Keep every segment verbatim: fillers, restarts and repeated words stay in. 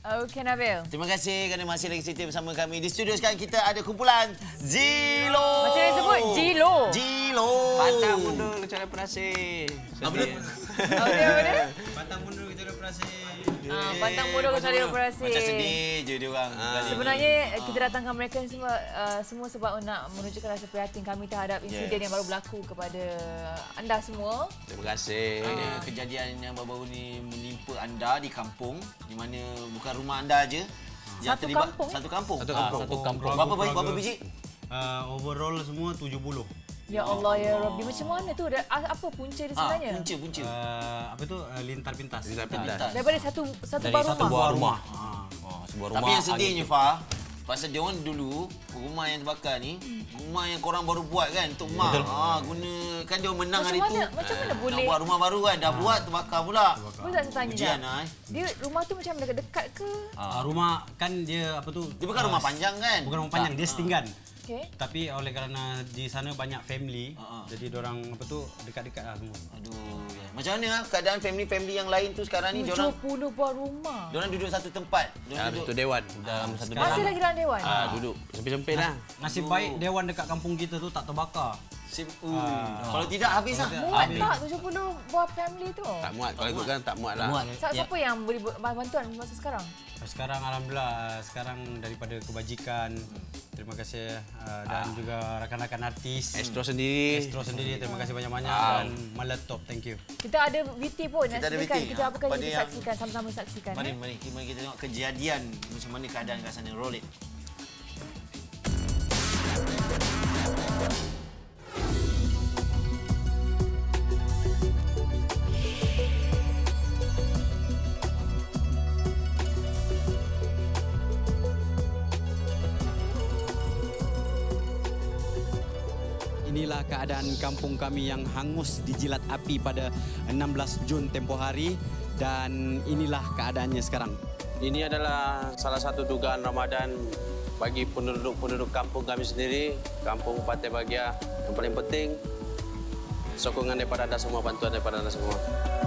Okey, Nabil. Terima kasih kerana masih lagi setia bersama kami. Di studio sekarang kita ada kumpulan Jilo. Macam yang sebut, Jilo. Jilo. Pantang mundur kecuali operasi. Apa dia? Apa dia? Apa dia? Pantang mundur kecuali operasi. Ah, pantang bodoh kecuali operasi. Macam sedih je dia orang. Ah. Sebenarnya kita datangkan mereka ni semua uh, semua sebab nak menunjukkan rasa prihatin kami terhadap insiden Yes. yang baru berlaku kepada anda semua. Terima kasih. Ini kejadian yang baru-baru ni menimpa anda di kampung, di mana bukan rumah anda aja. Yang Satu terlibat kampung, satu kampung. Satu kampung. Satu kampung. Berapa banyak berapa biji? Uh, overall semua tujuh puluh. Ya Allah ya Rabbi, macam mana tu? Da- Apa punca dia Ah, sebenarnya? punca punca. Uh, apa tu uh, lintar pintas. Lintar pintas. Daripada satu satu Dari buah satu rumah. buah rumah. Ah. Oh, sebuah Tapi rumah. yang sedihnya Fah, pasal dia orang dulu rumah yang terbakar ni, rumah yang korang baru buat kan untuk mak. Ha, guna kan dia orang menang Macam hari mana? tu. Macam mana Nak boleh? buat rumah baru kan, dah buat terbakar pula. Boleh tak saya tanya? Ujian Jap? lah eh. Dia rumah tu macam dekat-dekat ke? Uh, rumah kan dia apa tu? Dia bukan rumah panjang kan? Bukan rumah panjang, dia setinggan. Okey. Tapi oleh kerana di sana banyak family, Ah, ah. jadi diorang apa tu dekat-dekat lah semua. Aduh, ya. Macam mana ah keadaan family-family yang lain tu sekarang ni? tujuh Diorang puluh buah rumah. diorang duduk satu tempat. Ya, Diorang itu duduk dewan. Dalam satu Masih dewan. lagi dalam dewan? Ah, duduk sempit-sempit lah. Nasib baik dewan dekat kampung kita tu tak terbakar. sip. Uh. Kalau tidak habis lah. Muat tak tujuh puluh buah family tu? Tak muat. Kalau ikut kan tak muat lah. Sa- Siapa yang beri bu- bantuan masa sekarang? Sekarang alhamdulillah, sekarang daripada kebajikan, terima kasih uh, dan juga rakan-rakan artis. Astro sendiri. Astro sendiri, terima kasih banyak-banyak Ah. dan Maletop, thank you. Kita ada V T pun nak Kita ada V T. sediakan. Kita Ah, apa kali pada kita yang- saksikan, sama-sama saksikan. Mari, eh? mari, mari kita tengok kejadian macam mana keadaan kat sana. Roll it. Inilah keadaan kampung kami yang hangus dijilat api pada enam belas Jun tempoh hari dan inilah keadaannya sekarang. Ini adalah salah satu dugaan Ramadan bagi penduduk-penduduk kampung kami sendiri, Kampung Pantai Bahagia. Yang paling penting, sokongan daripada anda semua, bantuan daripada anda semua.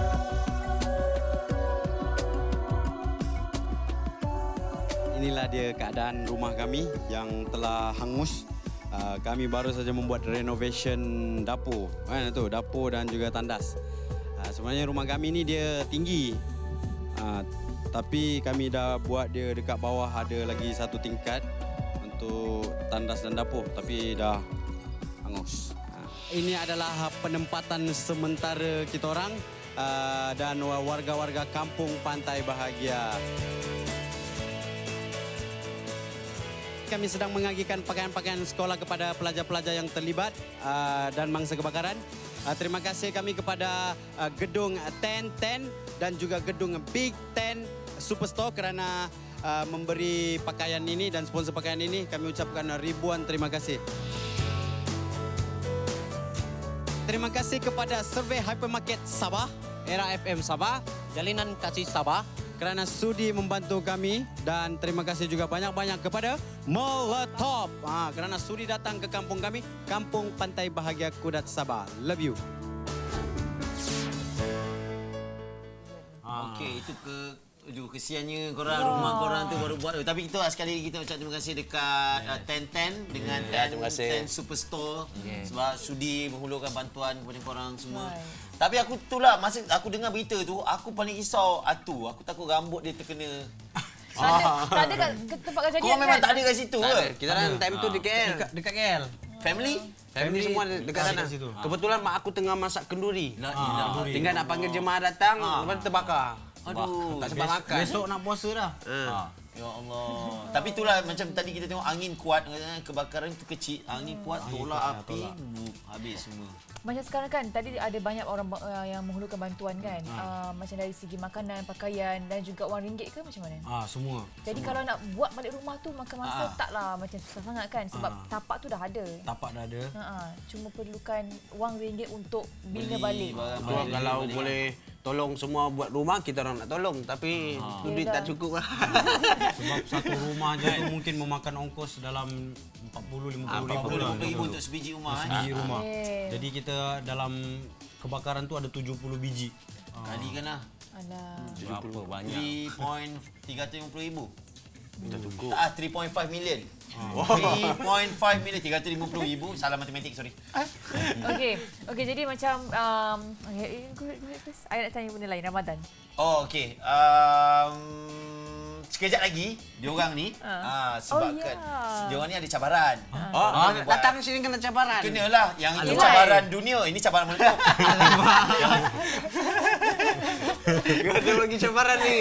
Inilah dia keadaan rumah kami yang telah hangus. Uh, kami baru saja membuat renovation dapur, kan tu, dapur dan juga tandas. Uh, sebenarnya rumah kami ni dia tinggi. Uh, tapi kami dah buat dia dekat bawah ada lagi satu tingkat untuk tandas dan dapur tapi dah hangus. Uh, ini adalah penempatan sementara kita orang uh, dan warga-warga kampung Pantai Bahagia. Kami sedang mengagikan pakaian-pakaian sekolah kepada pelajar-pelajar yang terlibat uh, dan mangsa kebakaran. Uh, terima kasih kami kepada uh, gedung Ten Ten dan juga gedung Big Ten Superstore kerana uh, memberi pakaian ini dan sponsor pakaian ini. Kami ucapkan ribuan terima kasih. Terima kasih kepada Survey Hypermarket Sabah, Era F M Sabah, Jalinan Kasih Sabah kerana sudi membantu kami dan terima kasih juga banyak-banyak kepada Maletop ha, kerana sudi datang ke kampung kami, Kampung Pantai Bahagia Kudat Sabah. Love you. Okey, itu ke Aduh, kesiannya korang, rumah korang tu baru buat. Tapi kita sekali lagi kita ucap terima kasih dekat uh, Ten Ten dengan Ya, Ten, terima kasih. Ten Superstore sebab sudi menghulurkan bantuan kepada korang semua. Right. Tapi aku itulah masa aku dengar berita tu, aku paling risau Atu. Aku takut rambut dia terkena. Tak ada, tak ada kat ke tempat kejadian Kau memang kan? tak ada kat situ Tak ke? ada. Kita orang time tu di K L. Dekat, dekat K L. Family? Family semua dekat dekat sana. situ. Kebetulan mak aku tengah masak kenduri. La ilaha Tinggal nak panggil jemaah datang, lepas tu terbakar. Aduh, Tak sempat makan. Besok nak puasa dah. Ha. Ya Allah. Tapi itulah macam tadi kita tengok angin kuat, kebakaran tu kecil, angin kuat tolak api, bup, habis semua. Macam sekarang kan, tadi ada banyak orang uh, yang menghulurkan bantuan kan. Uh, macam dari segi makanan, pakaian dan juga wang ringgit ke macam mana? Ah, semua. Jadi kalau nak buat balik rumah tu makan masa Ah. taklah macam susah sangat kan sebab Ah. tapak tu dah ada. Tapak dah ada. Ha, cuma perlukan wang ringgit untuk bina Beli balik. barang Betul, balik, kalau balik. boleh tolong semua buat rumah, kita orang nak tolong. Tapi duit Yelah. tak cukup lah. Sebab satu rumah je tu mungkin memakan ongkos dalam empat puluh lima puluh ribu Boleh lah. lima ribu untuk sebiji rumah. eh. Sebiji rumah. Eh. Jadi kita dalam kebakaran tu ada tujuh puluh biji. Kali kan lah. Alah. Berapa banyak? tiga ratus lima puluh ribu. Tak cukup. Ah, tiga perpuluhan lima million. Oh. tiga perpuluhan lima million, tiga ratus lima puluh ribu. Salah matematik, sorry. Okey. Okey, jadi macam um okay, go ahead, go ahead first. I nak tanya benda lain, Ramadan. Oh, okey. Um, sekejap lagi, diorang ni Uh. ah, sebab Oh, ya. kan, diorang ni ada cabaran. Oh, ah, datang sini kena cabaran. Kenalah, yang itu Alamak. cabaran dunia, ini cabaran meletup. Ada lagi cabaran ni.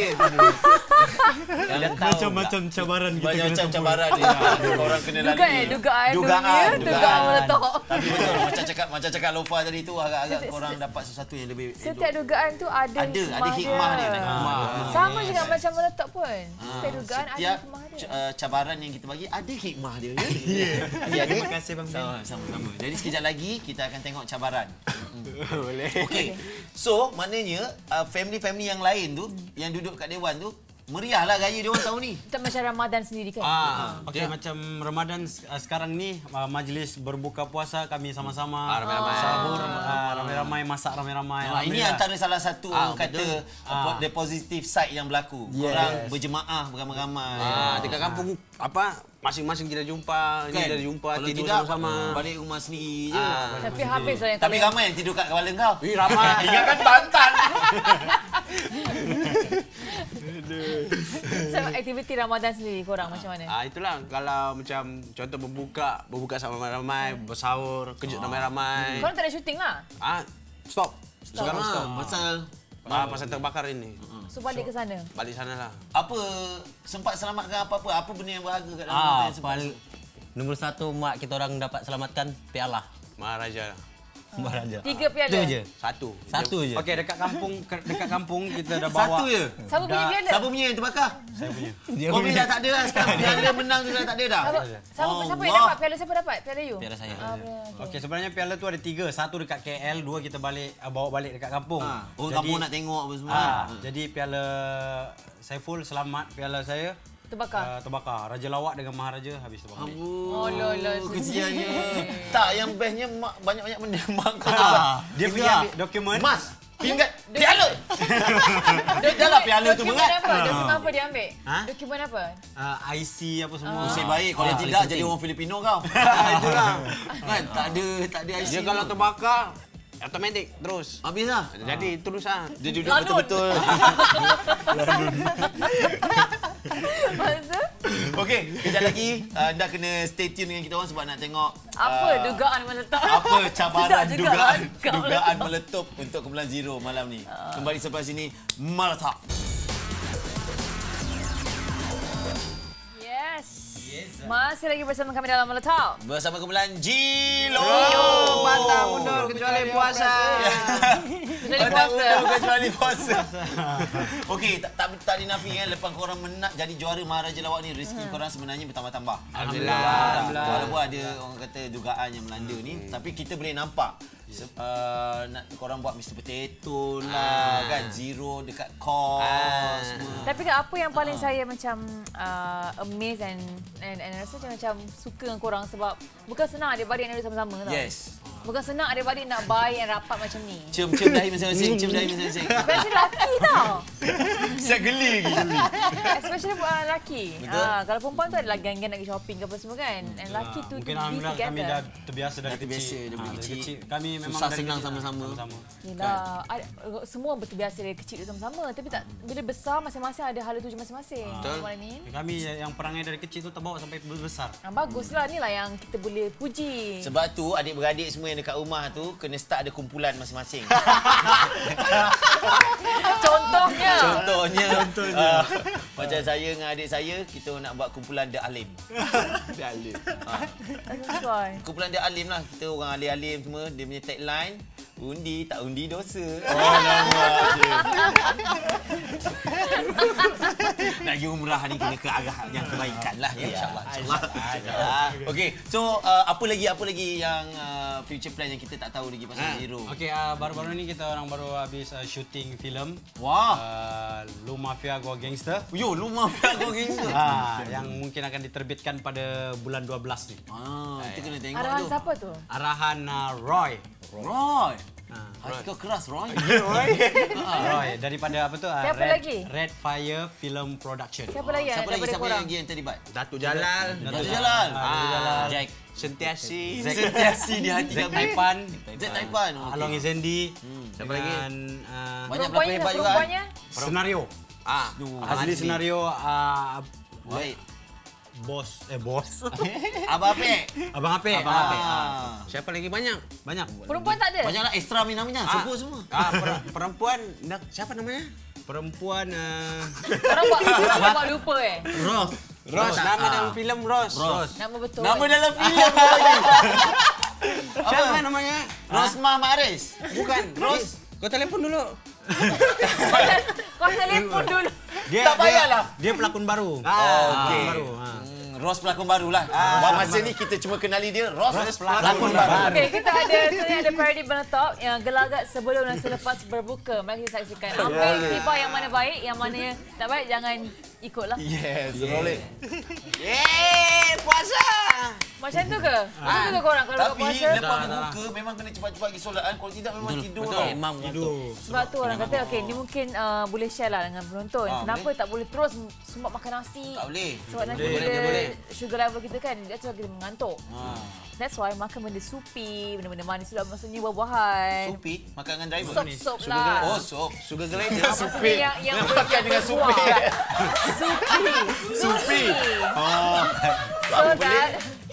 Macam-macam cabaran kita Banyak kena macam tempuh. cabaran ni. Korang kena lalui. Dugaan, dugaan, Dugaan, dunia, dugaan meletup. Tapi betul, macam cakap macam cakap Lofa tadi tu, agak-agak korang dapat sesuatu yang lebih Setiap dugaan tu ada ada hikmah ada hikmah dia. dia. Hikmah. Sama juga macam meletup pun. Ah, Setiap dugaan ada setiap hikmah dia. c- uh, cabaran yang kita bagi ada hikmah dia. Ya, ya Terima kasih Bang Ben. sama, sama-sama. Jadi sekejap lagi kita akan tengok cabaran. Boleh. Okey. So, maknanya uh, family-family yang lain tu yang duduk kat dewan tu meriahlah gaya dia orang tahun ni. Kita macam Ramadan sendiri kan. Ah, okey macam Ramadan uh, sekarang ni uh, majlis berbuka puasa kami sama-sama Ah, ramai-ramai. sahur uh, ramai-ramai masak ramai-ramai. Ah, ini Alhamdulillah. antara salah satu Ah, orang kata Ah. uh, the positive side yang berlaku. Korang berjemaah beramai-ramai. Ah, dekat kampung apa masing-masing kita jumpa, ini Kan? kita jumpa, Kalau tidur tidak, sama-sama. balik rumah sendiri je. Ah. Tapi habislah yang tak Tapi boleh. ramai yang tidur kat kepala kau. Ih, ramai. Ingatkan Bantan. So, aktiviti Ramadan sendiri korang macam mana? Ah, itulah kalau macam contoh berbuka, berbuka sama ramai-ramai, bersahur, kejut ramai-ramai. Korang tak ada syuting lah. Ah, stop. Sekarang stop. Pasal Ah, pasal terbakar ini. So balik ke sana. Balik sana lah. apa sempat selamatkan apa-apa? Apa benda yang berharga kat dalam Ah, Ramadan yang sempat? pal- nombor satu mak kita orang dapat selamatkan piala Maharaja. Maharaja. Tiga piala. Itu je. Satu. Satu je. Okey dekat kampung ke- dekat kampung kita dah bawa Satu je. Siapa punya Dah- piala? Siapa punya yang terbakar? saya punya. Kau punya dah tak ada lah. Sekarang piala menang tu dah tak ada dah. Siapa, siapa, siapa yang Allah. dapat? Piala siapa dapat? Piala you? Piala saya. Ah, piala. Okey sebenarnya piala tu ada tiga, satu dekat K L, dua kita balik uh, bawa balik dekat kampung. Ha, orang kampung nak tengok apa semua. Ah, Ha. jadi piala Saiful selamat, piala saya Terbakar. uh, terbakar. Raja Lawak dengan Maharaja habis terbakar. Oh, lol, lol. Kesiannya. Tak, yang bestnya mak banyak-banyak benda mak kau Ah, dapat. Dia Ini pergi lah. ambil dokumen. Mas, pingat piala. Dah lah piala tu Dokumen berat. apa? Dokumen apa dia ambil? Ha? Dokumen apa? Uh, I C apa semua. Nasib baik kalau Ah, tidak paling jadi penting. orang Filipino kau. Itulah. Kan tak ada tak ada I C. Dia kalau terbakar, automatik terus. habis lah. Jadi terus ah. Dia duduk Lanun. betul-betul. Maksud? Okey, kejap lagi anda kena stay tune dengan kita orang sebab nak tengok Apa ah, dugaan meletak? apa cabaran Sedap juga dugaan kau dugaan meletup untuk Kumpulan Zero malam ni. Kembali selepas ini meletak. Yes. Masih lagi bersama kami dalam Meletak. Bersama Kumpulan Zero. Oh, pantang mundur kecuali puasa. Kecuali puasa. Kecuali puasa. Okey, tak, tak tak dinafikan lepas korang menang jadi juara Maharaja Lawak ni rezeki korang sebenarnya bertambah-tambah. Alhamdulillah. Alhamdulillah. Walaupun ada orang kata dugaan yang melanda ni, tapi kita boleh nampak Se- uh, nak korang buat Mister Potato lah kan, Zero dekat kos semua. Tapi kan apa yang paling saya macam uh, amazed and, and and rasa macam, macam suka dengan korang sebab bukan senang adik-beradik nak duduk sama-sama tau. Yes. Bukan senang adik-beradik nak baik and rapat macam ni. Cium-cium dahi masing-masing, cium dahi masing-masing. Especially lelaki tau. Siap geli geli. Especially uh, lelaki. Betul. Ah, kalau perempuan tu adalah geng-geng nak pergi shopping ke apa semua kan. And lelaki tu Mungkin to be alhamdulillah kami dah together. terbiasa dari Dah terbiasa kecil. dari Ah, kecil. Kami memang Susah dari senang kecil, sama-sama. sama-sama. Yelah, ada, semua berterbiasa dari kecil sama-sama. Tapi tak bila besar masing-masing ada hala tuju masing-masing. Betul. Macam ni. Kami yang perangai dari kecil tu terbawa sampai besar. Ah, baguslah, inilah yang kita boleh puji. Sebab tu adik-beradik semua yang dekat rumah tu kena start ada kumpulan masing-masing. Contohnya. Contohnya, uh, macam saya dengan adik saya, kita nak buat kumpulan The Alim. The Alim. Sesuai. Kumpulan The Alim lah. Kita orang alim-alim semua. Dia punya tagline, undi tak undi dosa. Oh, nama je. Nak pergi umrah ni kena ke arah yang kebaikan lah ya, insyaAllah. InsyaAllah. Okey, so uh, apa lagi apa lagi yang uh, future plan yang kita tak tahu lagi pasal Zero? Okey, uh, baru-baru ni kita orang baru habis uh, shooting filem. Wah. Uh, Lu Mafia Gua Gangster. Yo, Lu Mafia Gua Gangster. Ah, yang mungkin akan diterbitkan pada bulan dua belas ni. Ah, kita kena tengok Arahan tu. siapa tu? Arahan uh, Roy. Roy. Ah, Hati kau keras, Roy. Roy. Roy daripada apa tu? Uh, Siapa Red, lagi? Red Fire Film Production. Siapa lagi yang Siapa lagi daripada siapa korang? lagi yang terlibat? Datuk Jalal. Datuk Jalal. Ah, Jack. Sentiasi. Sentiasi di hati Zack kami. Taipan. Zack Taipan. okey. Along Izendi. Siapa lagi? Dengan uh, Banyak pelakon Perempuannya, hebat juga. perempuannya? senario. Ah, Asli senario uh, Baik. bos eh bos. Abang Apek. Abang Apek. Abang Apek. ah. Siapa lagi banyak? Banyak. Perempuan tak ada? Banyaklah extra ni namanya. Sebut semua. Ah, per- perempuan. Nak, siapa namanya? Perempuan uh, Orang buat, orang buat lupa eh. Ros. Ros. Nama dalam filem Ros. Ros. Nama betul. Nama dalam filem lagi. Siapa namanya? Rosmah Maris. Bukan. Ros. Kau telefon dulu. Kau telefon dulu. dia Tak payahlah. Dia, dia pelakon baru. Ah, okey. Pelakon baru. Ha. Hmm, Ros pelakon barulah. Ah, masa ni kita cuma kenali dia Ros, pelakon baru. Okey, kita ada sebenarnya ada parody Benetop yang gelagat sebelum dan selepas berbuka. Mari kita saksikan. Apa yang tiba yang mana baik, yang mana yang tak baik jangan ikutlah. Yes, roll it. Yeay, puasa. Macam tu ke? Macam tu ke korang kalau buat Tapi puasa? lepas berbuka memang kena cepat-cepat pergi solat kan. Kalau tidak memang tidur tau. Memang Tidur. Sebab tu orang kata okey ni mungkin uh, boleh share lah dengan penonton. Ah, Kenapa boleh. tak boleh terus sumbat makan nasi? Tak boleh. Sebab nanti Boleh, bila boleh. sugar level kita kan dia tu kita mengantuk. Ha. That's why makan benda supi, benda-benda manis juga maksudnya buah-buahan. Supi makan dengan driver. Sop-sop lah. Oh, sop. Sugar glider. Maksudnya yang yang Makan dengan supi. berbuah. Supi. Supi. Oh. So that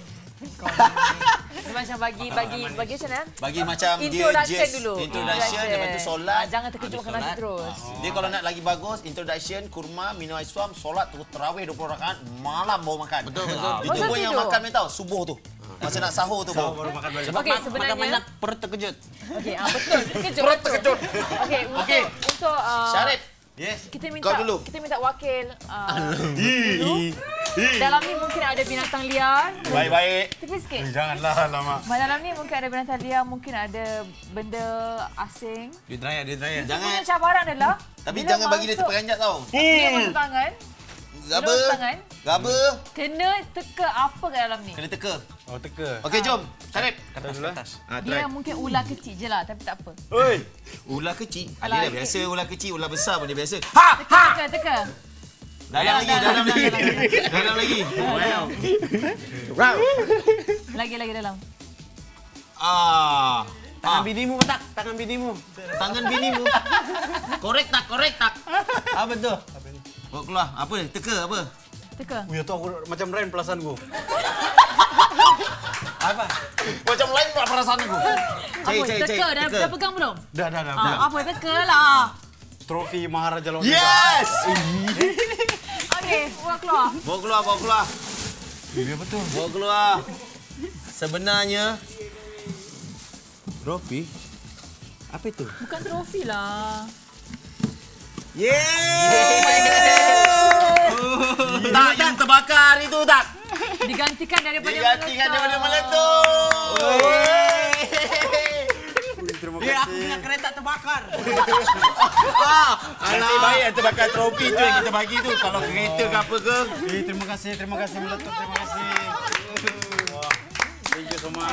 dia macam bagi bagi bagi macam mana? Bagi macam dia Introduction just dulu. Introduction, lepas tu solat. Ah, jangan terkejut makan nasi terus. Dia kalau nak lagi bagus, introduction, kurma, minum air suam, solat, terus terawih dua puluh rakaat, malam baru makan. Betul, betul. Itu Betul pun yang tidur. makan ni tahu, subuh tu. Masa nak sahur tu baru. Baru makan balik. Okey, Makan sebenarnya banyak perut terkejut. okey, ah betul. Terkejut. Perut terkejut. Okey, untuk Okey. untuk uh, Syarif. Yes. kita minta Kau dulu. kita minta wakil uh, dulu. Dalam ni mungkin ada binatang liar. Baik-baik. Tepi sikit. Janganlah lama. Dalam ni mungkin ada binatang liar, mungkin ada benda asing. Dia draya, dia draya. Jangan. Jangan. Punya cabaran adalah Tapi bila jangan bagi dia masuk- terperanjat tau. Dia masuk tangan, Gaba. Terus tangan. Gaba. kena teka apa kat dalam ni. Kena teka. Oh teka. Okey, jom. Syarif. Kata dulu. Atas. Ha, Dia mungkin ular kecil je lah, tapi tak apa. Oi. Ular kecil. Alah, Ada dah biasa ular kecil, ular besar pun dia biasa. Teka, teka, teka. Dalam lagi, dalam lagi. Dalam lagi. Wow. Lagi, lagi dalam. Ah. Tangan binimu tak? Tangan binimu. Tangan binimu. Korek tak, korek tak. Apa tu? Bawa keluar. Apa? Teka apa? Teka. Ya tu aku macam Ren perasaan gua. Apa? Macam lain pula perasaan aku. Apa? Teka. Dah, dah pegang belum? Dah dah dah. Ah, apa? Teka lah. Trofi Maharaja Laut. Yes! Okey, buat keluar. Bawa keluar, bawa keluar. Ya betul. Bawa keluar. Sebenarnya Trofi. Apa itu? Bukan trofi lah. tak yang terbakar itu tak. Digantikan daripada Digantikan meletup. daripada meletup. Terima Ya, aku punya kereta terbakar. Nasib baik yang terbakar trofi tu yang kita bagi tu. Kalau kereta ke apa ke. Eh, terima kasih, terima kasih meletup, terima kasih. Wah, thank you so much.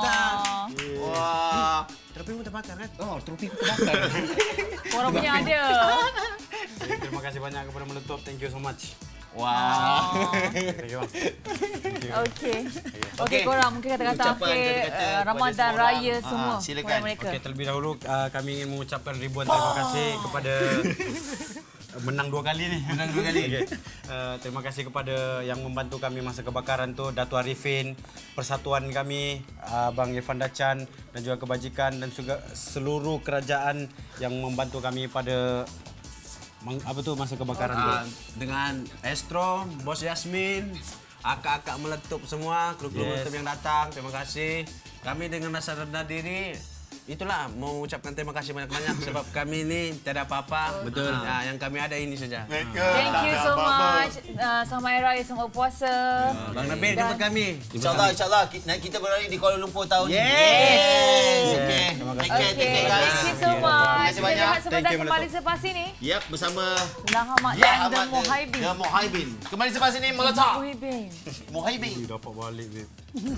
Wah. Trofimu terbakar kan? Oh, trofi aku terbakar. Orang punya ada. Eh, terima kasih banyak kepada meletup, thank you so much. Wah. Thank you. Okey. Okey, Okey. korang mungkin kata-kata Ucapan, akhir kata-kata uh, kepada Ramadan semua orang. Raya Ah, semua silakan. kepada mereka. Okey, terlebih dahulu uh, kami ingin mengucapkan ribuan terima kasih kepada menang dua kali ni. Menang dua kali. Okay. Uh, terima kasih kepada yang membantu kami masa kebakaran tu, Datuk Arifin, persatuan kami, Abang Irfan Dacan dan juga kebajikan dan juga seluruh kerajaan yang membantu kami pada meng, apa tu masa kebakaran tu. Ah, dengan Astro, Bos Yasmin, akak-akak meletup semua, kru-kru Yes. meletup yang datang, terima kasih. Kami dengan rasa rendah diri itulah mau ucapkan terima kasih banyak-banyak sebab kami ini tiada apa-apa. Betul. Nah, yang kami ada ini saja. Thank you so much. Uh, selamat Hari Raya, selamat puasa. Uh, Bang Nabil jemput kami. InsyaAllah, insyaAllah. Kita berada di Kuala Lumpur tahun ni. Yes. Yes. Okay. Terima kasih. Take care, take care guys. Thank you so much. Terima kasih banyak. Kita lihat sebentar Thank you, kembali selepas ini. Yap, bersama Lahamat Ya dan The Ahmad Muhaibin. The Muhaibin. Kembali selepas ini meletak. Muhaibin. Muhaibin. Dapat balik, babe.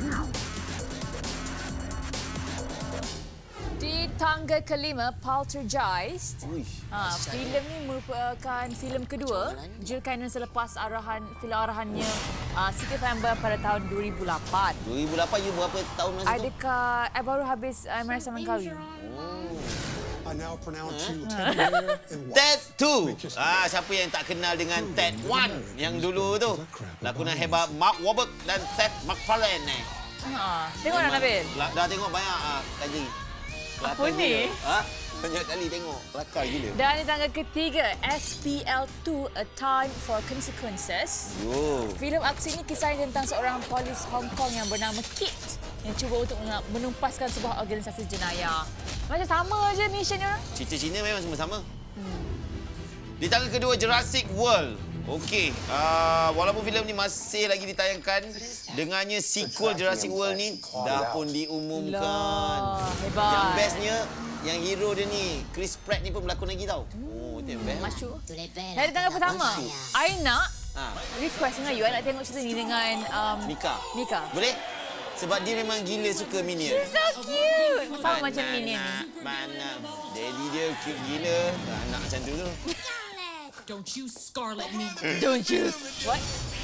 Di tangga kelima, Poltergeist. Ha, filem ni merupakan filem kedua jika selepas arahan filem arahannya uh, Siti November pada tahun dua ribu lapan. dua ribu lapan, you berapa tahun masa tu? Adakah I baru habis uh, Marisa Langkawi? I now pronounce you Ted two. Ah, siapa yang tak kenal dengan Ted one yang dulu tu? Lakonan hebat Mark Wahlberg dan Seth MacFarlane ni. Ha, tengok nak Nabil. Dah, dah tengok banyak ah, kali. Apa ni? Ha? Banyak kali tengok. Kelakar gila. Dan di tangga ketiga, S P L two A Time for Consequences. Oh. Filem aksi ini kisah tentang seorang polis Hong Kong yang bernama Kit yang cuba untuk menumpaskan sebuah organisasi jenayah. Macam sama aja mission orang. Cerita Cina memang semua sama. Hmm. Di tangga kedua, Jurassic World. Okey, uh, walaupun filem ni masih lagi ditayangkan, dengannya sequel Jurassic World ni dah pun diumumkan. Lah, hebat. Yang bestnya, yang hero dia ni, Chris Pratt ni pun berlakon lagi tau. Oh, itu yang best. Masyuk. Dari tangga pertama, I nak Ha. request dengan you, I nak tengok cerita ni dengan um, Mika. Mika. Boleh? Sebab dia memang gila suka Minion. So cute. Sama macam Minion ni. Mana? Daddy dia cute gila. Anak macam tu tu. Don't you scarlet me. Don't you? What?